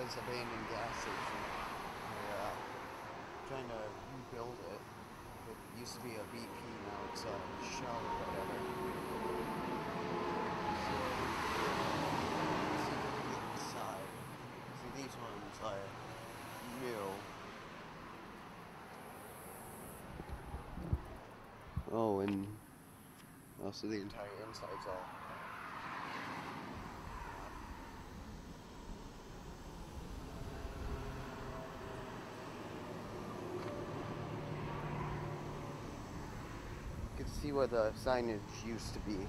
was abandoned gas station. They're trying to rebuild it. It used to be a BP, now it's a Shell or whatever. So, let's see if we can get inside. See, these ones are new. Oh, and also the entire inside's all. You can see where the signage used to be.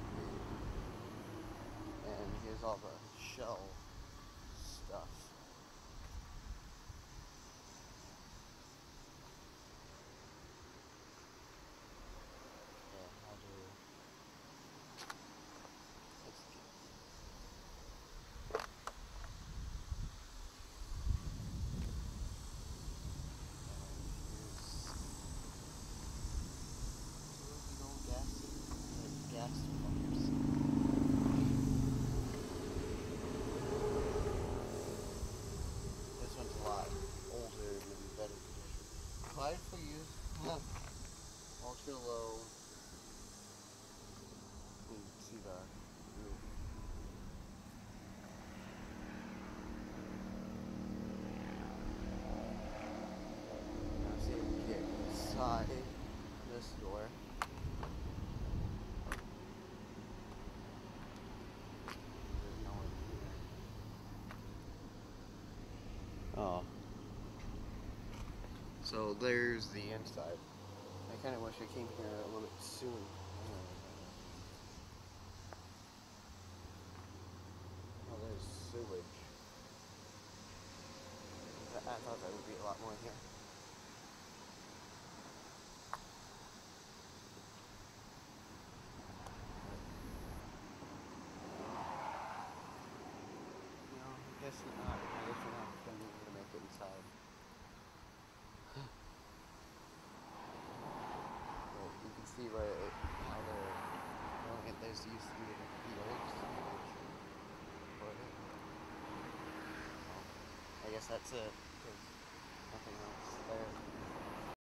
And here's all the Shell stuff. Yeah, how do... Let's get... Gas pumps. This one's a lot older and in better condition. Applied for use. Ultra low. You can see the roof. Now see if we can get inside this door. Oh. So there's the inside. I kind of wish I came here a little bit soon. Oh, there's sewage. I thought there would be a lot more here. No, I guess not. I guess we're not going to be able to make it inside. Well, you can see how they're going it. There's used to be the old sewage for it. Well, I guess that's it, because nothing else.